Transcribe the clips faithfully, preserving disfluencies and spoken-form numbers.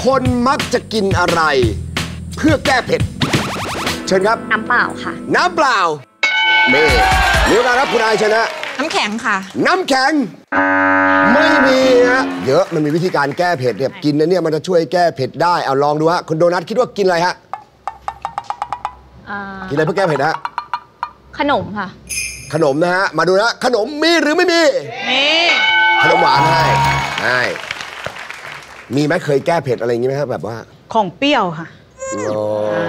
คนมักจะกินอะไรเพื่อแก้เผ็ดเชิญครับน้ำเปล่าค่ะน้ำเปล่าเมย์เดี๋ยวกันครับคุณนายชนะน้ำแข็งค่ะน้ำแข็งไม่มีฮะเยอะมันมีวิธีการแก้เผ็ดเนี่ยกินนะเนี่ยมันจะช่วยแก้เผ็ดได้เอาลองดูฮะคุณโดนัทคิดว่ากินอะไรฮะกินอะไรเพื่อแก้เผ็ดฮะขนมค่ะขนมนะฮะมาดูนะขนมมีหรือไม่มีมีขนมหวานให้ให้มีไหมเคยแก้เผ็ดอะไรอย่างงี้ไหมครับแบบว่าของเปรี้ยวค่ะโอ้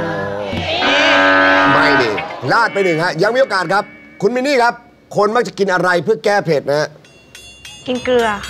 ไม่ดิลาดไปหนึ่งฮะยังมีโอกาสครับคุณมินนี่ครับคนมักจะกินอะไรเพื่อแก้เผ็ดนะกินเกลือค่ะ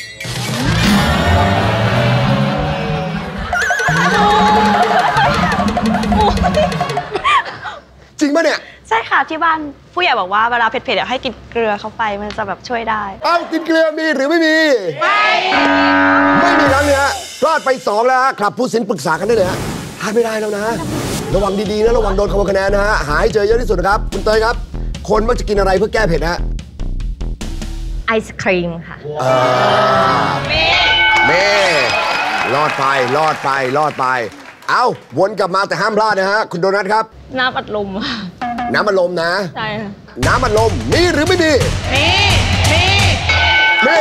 จริงปะเนี่ยใช่ค่ะที่บ้านผู้ใหญ่บอกว่าเวลาเผ็ดๆให้กินเกลือเข้าไปมันจะแบบช่วยได้เอ้ากินเกลือมีหรือไม่มีไม่ไม่มีแล้วเนี่ยพลาดไปสองแล้วครับผู้สินปรึกษากันได้เลยฮะพลาดไม่ได้แล้วนะระวังดีๆนะระวังโดนขโมยคะแนนนะฮะหายเจอเยอะที่สุดนะครับคุณเตยครับคนมักจะกินอะไรเพื่อแก้เผ็ดฮะไอศครีมค่ะเม่เม่รอดไปรอดไปรอดไปเอ้าวนกลับมาแต่ห้ามพลาดนะฮะคุณโดนัทครับน้ำอัดลมน้ำอัดลมนะใช่ค่ะน้ำอัดลมมีหรือไม่มีมีมีมี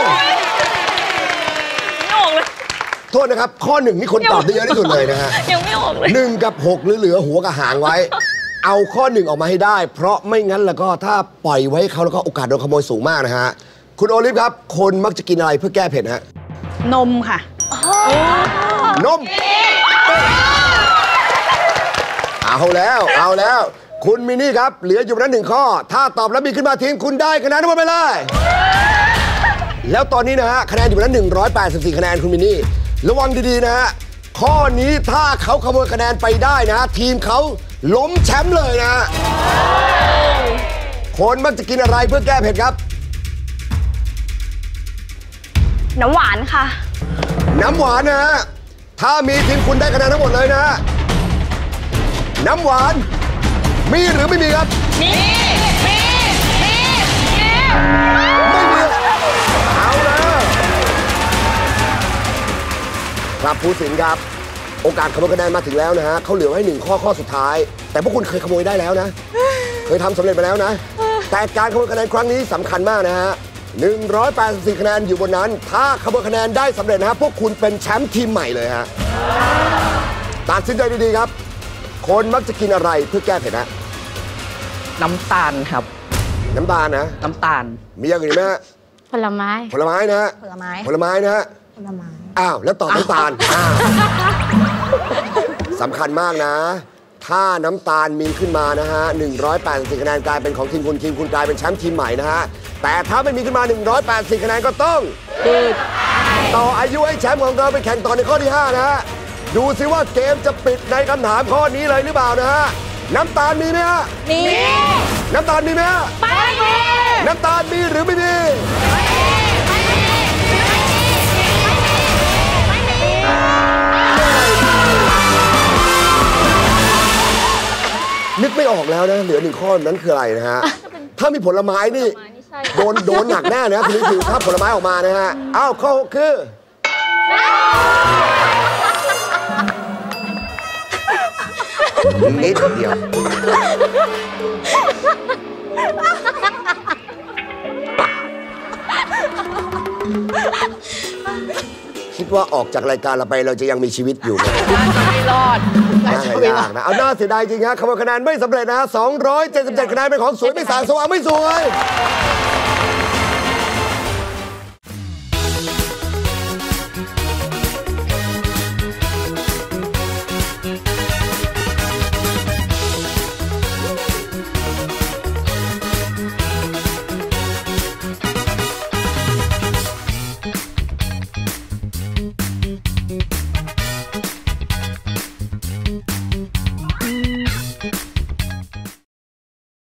ไม่ออกเลยโทษนะครับข้อหนึ่งนี่คนตอบได้เยอะที่สุดเลยนะฮะยังไม่ออกเลยหนึ่งกับหกหรือเหลือหัวกับหางไว้เอาข้อหนึ่งออกมาให้ได้เพราะไม่งั้นแล้วก็ถ้าปล่อยไว้เขาแล้วก็โอกาสโดนขโมยสูงมากนะฮะคุณโอลิฟครับคนมักจะกินอะไรเพื่อแก้เผ็ดฮะนมค่ะนมเอาแล้วเอาแล้วคุณมินี่ครับเหลืออยู่นั้นหนึ่งข้อถ้าตอบแล้วมีขึ้นมาทีมคุณได้คะแนนทั้งหมดไปเลยแล้วตอนนี้นะฮะคะแนนอยู่นั้นหนึ่งร้อยแปดสิบสี่คะแนนคุณมินี่ระวังดีๆนะฮะข้อนี้ถ้าเขาขโมยคะแนนไปได้นะทีมเขาล้มแชมป์เลยนะคนมักจะกินอะไรเพื่อแก้เผ็ดครับน้ำหวานค่ะน้ำหวานนะฮะถ้ามีทีมคุณได้คะแนนทั้งหมดเลยนะน้ำหวานมีหรือไม่มีครับมีมีมีไม่มีเอาแล้วครับผู้สินครับโอกาสขโมยคะแนนมาถึงแล้วนะฮะเขาเหลือไว้หนึ่งข้อข้อสุดท้ายแต่พวกคุณเคยขโมยได้แล้วนะเคยทำสำเร็จมาแล้วนะแต่การขโมยคะแนนครั้งนี้สำคัญมากนะฮะหนึ่งร้อยแปดสิบสี่คะแนนอยู่บนนั้นถ้าขโมยคะแนนได้สำเร็จนะฮะพวกคุณเป็นแชมป์ทีมใหม่เลยฮะตัดสินใจดีๆครับคนมักจะกินอะไรเพื่อแก้เผ็ดฮะน้ำตาลครับน้ำตาลนะน้ำตาลมีอย่างอื่นไหมฮะผลไม้ผลไม้นะฮะผลไม้ผลไม้นะฮะผลไม้อ้าวแล้วตอบน้ำตาลสำคัญมากนะถ้าน้ำตาลมีขึ้นมานะฮะหนึ่งร้อยแปดสิบสี่คะแนนกลายเป็นของทีมคุณทีมคุณกลายเป็นแชมป์ทีมใหม่นะฮะแต่ถ้าไม่มีขึ้นมาหนึ่งร้อยแปดสิบคะแนนก็ต้องต่ออายุให้แชมป์ของเราไปแข่งต่อในข้อที่ห้านะฮะดูสิว่าเกมจะปิดในคำถามข้อนี้เลยหรือเปล่านะฮะน้ำตาลมีไหมฮะมีน้ำตาลมีไหมฮะไม่มีน้ำตาลมีหรือไม่มีนึกไม่ออกแล้วนะเหลือหนึ่งข้อนั้นคืออะไรนะฮะถ้ามีผลไม้นี่โดนโดนหนักแน่นะคุณคือถ้าผลไม้ออกมานะฮะอ้าวข้อคือนิดเดียวคิดว่าออกจากรายการเราไปเราจะยังมีชีวิตอยู่ไหมน่าจะไม่รอดน่าจะไม่รอดนะเอาหน้าเสียดายจริงฮะคำว่าคะแนนไม่สำเร็จนะสองร้อยเจ็ดสิบเจ็ดคะแนนเป็นของสวยไม่สางสว่างไม่สวย